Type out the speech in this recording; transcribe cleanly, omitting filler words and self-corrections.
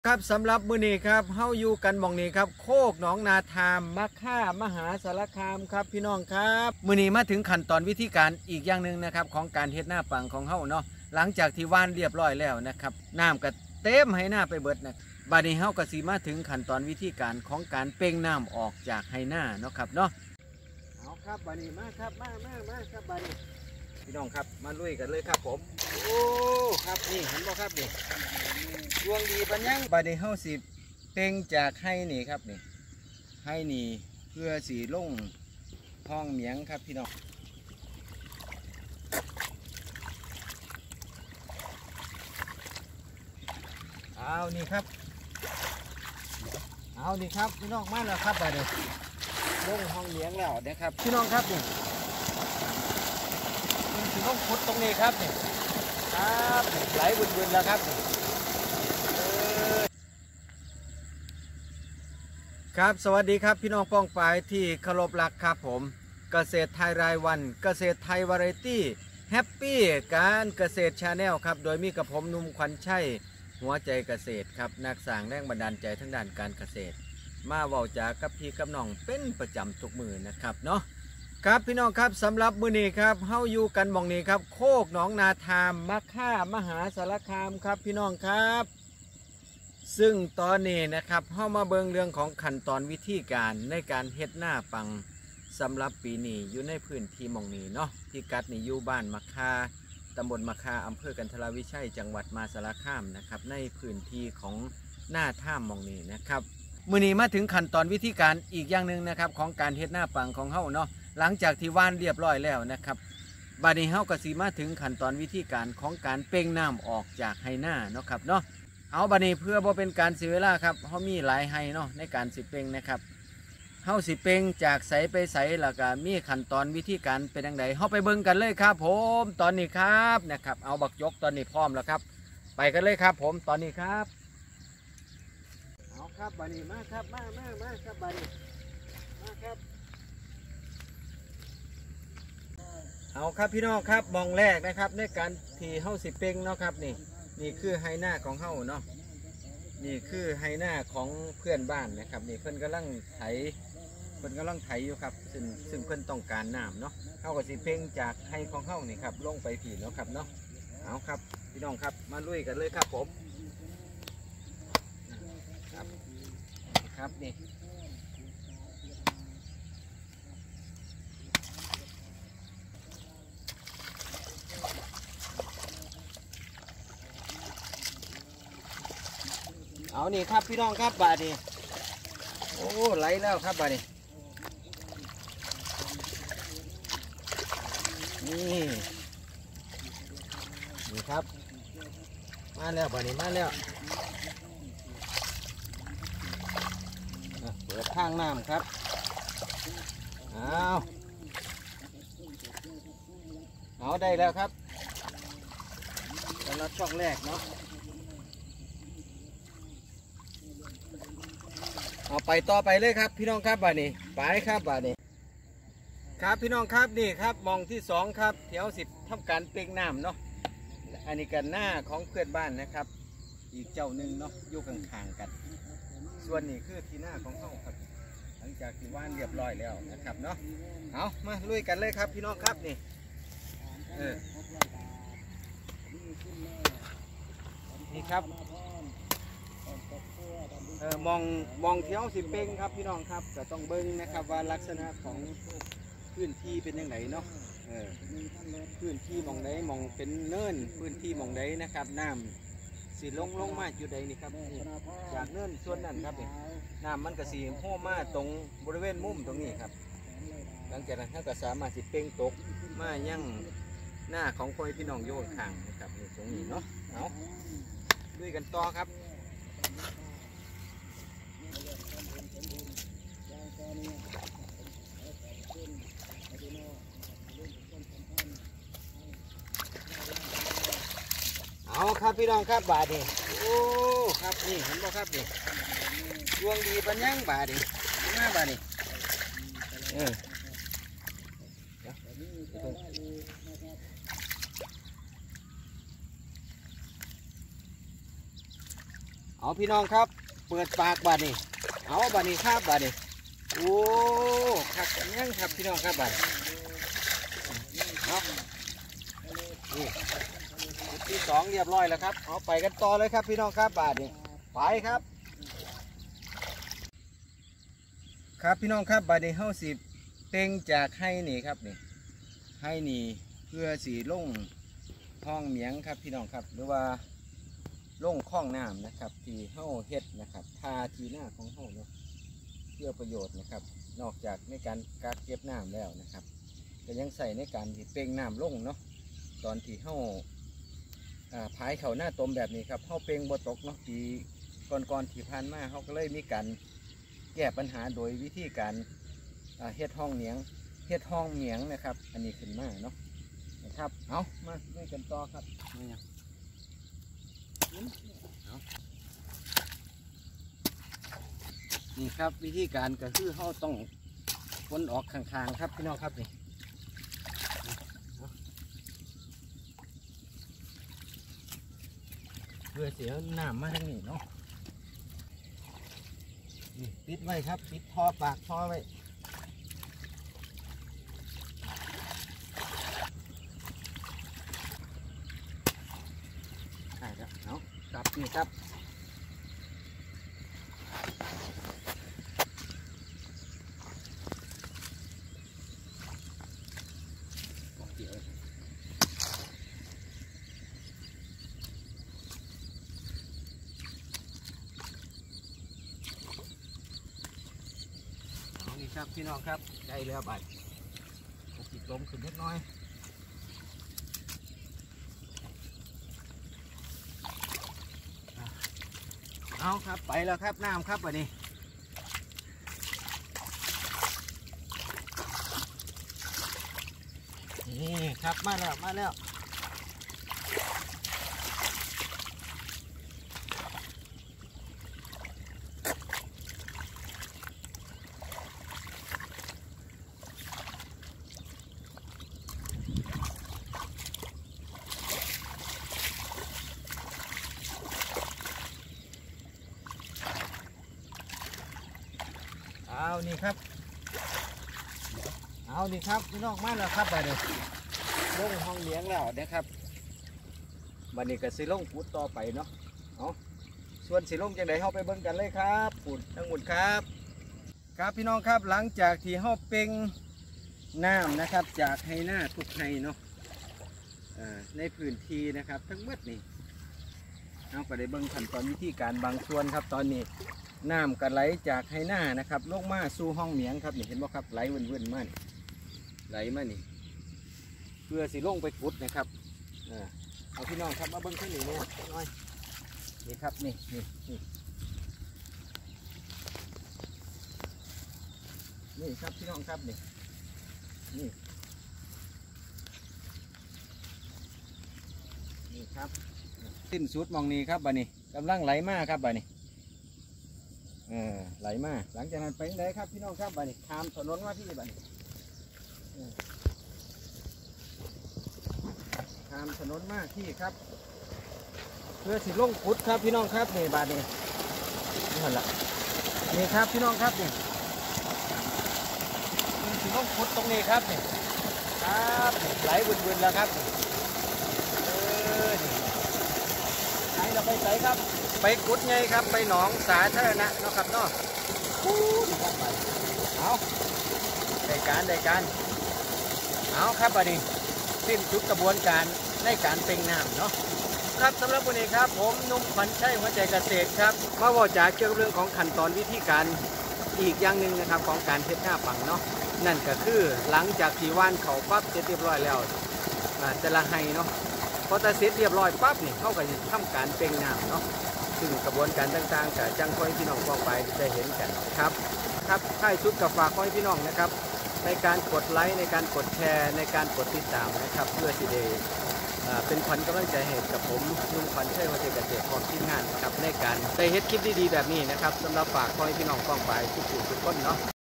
ครับสำหรับมื้อนี้ครับเฮาอยู่กันหม่องนี้ครับโคกหนองนาทามมะค่ามหาสารคามครับพี่น้องครับมื้อนี้มาถึงขั้นตอนวิธีการอีกอย่างหนึ่งนะครับของการเฮ็ดหน้าปังของเฮาเนาะหลังจากที่ว่านเรียบร้อยแล้วนะครับน้ำก็เต็มให้หน้าไปเบิดนะบัดนี้เฮาก็สิมาถึงขั้นตอนวิธีการของการเป่งน้ำออกจากไหหน้าเนาะครับเนาะเอาครับบัดนี้มาครับมาครับบัดนี้พี่น้องครับมาลุยกันเลยครับผมโอ้ครับนี่เห็นบ่ครับนี่ดวงดีปัญญังบัดนี้เฮาสิเป่งจากไหนี่ครับนี่ไหนี่เพื่อสีลงห้องเหมียงครับพี่น้องเอานี่ครับเอานี่ครับพี่น้องมาแล้วครับบัดนี้ลงห้องเหมียงแล้วนะครับพี่น้องครับนี่สีลงขุดตรงนี้ครับนี่ครับไหลบึนๆแล้วครับครับสวัสดีครับพี่น้องป้องปายที่เคารพรักครับผมเกษตรไทยรายวันเกษตรไทยวาไรตี้แฮปปี้การเกษตรชาแนลครับโดยมีกับผมนุ่มขวัญชัยหัวใจเกษตรครับนักสร้างแรงบันดาลใจทั้งด้านการเกษตรมาเว้าจากกับพี่กับน้องเป็นประจำทุกมือนะครับเนาะครับพี่น้องครับสำหรับมื้อนี้ครับเฮาอยู่กันหม่องนี้ครับโคกหนองนาทามมะค่ามหาสารคามครับพี่น้องครับซึ่งตอนนี้นะครับเฮามาเบิ่งเรื่องของขั้นตอนวิธีการในการเฮ็ดหน้าปังสำหรับปีนี้อยู่ในพื้นที่หม่องนี้เนาะที่กัดนี่อยู่บ้านมะค่าตำบลมะค่าอำเภอกันทรวิชัยจังหวัดมหาสารคามนะครับในพื้นที่ของหน้าถ้ำหม่องนี้นะครับมื้อนี้มาถึงขั้นตอนวิธีการอีกอย่างหนึ่งนะครับของการเฮ็ดหน้าปังของเฮาเนาะหลังจากที่ว่านเรียบร้อยแล้วนะครับบัดนี้เฮาก็สิมาถึงขั้นตอนวิธีการของการเป่งน้ำออกจากไหหน้าเนาะครับเนาะเอาบัดนี้เพื่อบ่เป็นการเสียเวลาครับเฮามีหลายไหเนาะในการสิเป่งนะครับเฮาสิเป่งจากใสไปใสแล้วก็มีขั้นตอนวิธีการเป็นจังไดเฮาไปเบิ่งกันเลยครับผมตอนนี้ครับนะครับเอาบักยกตอนนี้พร้อมแล้วครับไปกันเลยครับผมตอนนี้ครับเอาครับบัดนี้มาครับมาครับบัดนี้มาครับเอาครับพี่น้องครับมองแรกนะครับในการที่เฮาสิเป่งเนาะครับนี่คือไหหน้าของเฮาเนาะนี่คือไหหน้าของเพื่อนบ้านนะครับนี่เพื่อนกำลังไถอยู่ครับซึ่งเพื่อนต้องการน้ำเนาะเฮาก็สิเป่งจากไหของเฮานี่ครับลงไปผีเนาะครับเนาะเอาครับพี่น้องครับมาลุยกันเลยครับผมครับนี่เอานี่ครับพี่น้องครับบาดนี้โอ้ไหลแล้วครับบาดนี้นี่ครับมาแล้วบาดนี้มาแล้วเปิดทางน้ำครับเอาได้แล้วครับสำหรับช่องแรกเนาะเอาไปต่อไปเลยครับพี่น้องครับบาดนี้ไปครับบาดนี้ครับพี่น้องครับนี่ครับมองที่สองครับแถว10ทำการเป่งน้ำเนาะอันนี้กันหน้าของเพื่อนบ้านนะครับอีกเจ้าหนึ่งเนาะอยู่ข้างๆกันส่วนนี้คือที่หน้าของเขาครับหลังจากที่ว่านเรียบร้อยแล้วนะครับเนาะเอามาลุยกันเลยครับพี่น้องครับนี่ครับมองเที่ยวสิเป่งครับพี่น้องครับจะต้องเบิ้งนะครับว่าลักษณะของพื้นที่เป็นยังไงเนาะพื้นที่มองใดมองเป็นเนินพื้นที่มองใดนะครับน้ำสีลงมาอยู่ใดนี่ครับจากเนินส่วนนั้นครับน้ำมันก็สีโห่มาตรงบริเวณมุมตรงนี้ครับหลังจากนั้นก็สามารถสิเป่งตกมายั่งหน้าของพ่อพี่น้องโยนข้างนะครับตรงนี้เนาะเอาด้วยกันต่อครับเอาครับพี่น้องครับบาดนี่โอ้ครับนี่เห็นบ่ครับนี่ดวงดีปัญญังบาดนี่หน้าบาดนี่เอาพี่น้องครับเปิดปากบาดนี่เอาบาดนี่ครับบาดนี่โอ้ครับยังครับพี่น้องครับบาดเอานี่จุดที่สองเรียบร้อยแล้วครับเอาไปกันต่อเลยครับพี่น้องครับบาดนี่ไปครับครับพี่น้องครับบาดนี่เฮาสิเต็งจากให้นี่ครับนี่ให้นี่เพื่อสีลงห้องเหมียงครับพี่น้องครับหรือว่าลงคลองน้ำนะครับที่เฮ้าเฮ็ดนะครับทาทีหน้าของเฮ้าเนาะเพื่อประโยชน์นะครับนอกจากในการกักเก็บน้ำแล้วนะครับก็ยังใส่ในการที่เป่งน้ำลงเนาะตอนที่เฮ้าพายเข่าหน้าตมแบบนี้ครับเฮ้าเป่งบ่ตกเนาะปีก่อนที่ผ่านมาเฮ้าก็เลยมีการแก้ปัญหาโดยวิธีการเฮ็ดห้องเหมียงนะครับอันนี้ขึ้นมาเนาะนะครับเอามาด้วยกันต่อครับนี่ครับวิธีการก็คือเขาต้องวนออกข้างๆครับพี่น้องครับนี่เพื่อเสียน้ำมาทางนี้เนาะนี่ปิดไว้ครับปิดท่อปากท่อไว้ใช่ครับเอากลับนี่ครับครับพี่น้องครับใกล้แล้วบัดติดลมขึ้นเล็กน้อยเอาครับไปแล้วครับน้ำครับวันนี้นี่ครับมาแล้วเอานี่ครับพี่น้องมาแล้วครับบัดนี้ลงห้องเลี้ยงแล้วนะครับบัดนี้ก็สิลงขุดต่อไปเนาะเอาส่วนสิลงจังไดเฮาไปเบิ่งกันเลยครับขุดทั้งหมดครับครับพี่น้องครับหลังจากที่เฮาเป่งน้ำนะครับจากไฮหน้าทุกไฮเนาะในพื้นที่นะครับทั้งหมดนี่เอาก็ได้เบิ่งขั้นตอนวิธีการบางส่วนครับตอนนี้น้ำก็ไหลจากไฮหน้านะครับลงมาสู่ห้องเหมียงครับนี่เห็นไหมครับไหลเว่นๆมานี่ไหลมานี่เพื่อสิลงไปขุดนะครับเอาพี่น้องครับมาเบิ้งขึ้นหนึ่งเนี่ยน้อยนี่ครับนี่ครับพี่น้องครับนี่ครับสิ้นสุดมองนี้ครับบ่านี่กำลังไหลมาครับบ่านี่ไหลมาหลังจากนั้นไปไหนครับพี่น้องครับบ่านี่ข้ามถนนมาที่บ่านี่ข้ามถนนมาที่ครับเพื่อสิลงขุดครับพี่น้องครับนี่บ่านี่นี่แหละนี่ครับพี่น้องครับนี่สิลงขุดตรงนี้ครับนี่ครับไหลวนๆแล้วครับไหนเราไปใส่ครับไปขุดไงครับไปหนองสาธารณะเนาะครับเนาะเอาได้การเอาครับบัดนี้สิ้นสุดกระบวนการในการเป่งน้ำเนาะครับสำหรับวันนี้ครับผมนุ่มขวัญชัยหัวใจเกษตรครับมาว่าจากเกี่ยวกับเรื่องของขั้นตอนวิธีการอีกอย่างหนึ่งนะครับของการเฮ็ดหน้าปังเนาะนั่นก็คือหลังจากที่ว่านเขาปั๊บเสร็จเรียบร้อยแล้วจะละไห้เนาะพอเสร็จเรียบร้อยปั๊บนี่เขาก็จะทำการเป่งน้ำเนาะซึ่งกระบวนการต่างๆกับจังค่อยพี่น้องฟองไปได้เห็นกันครับท้ายสุดกับฝากค่อยพี่น้องนะครับในการกดไลค์ในการกดแชร์ในการกดติดตามนะครับเพื่อที่จะเป็นขวัญกำลังใจให้กับผมนุ่มขวัญชัยหัวใจเกษตรพร้อมทีมงานครับในการได้เฮ็ดคลิปดีๆแบบนี้นะครับสำหรับฝากค่อยพี่น้องฟองไปทุกคนเนาะ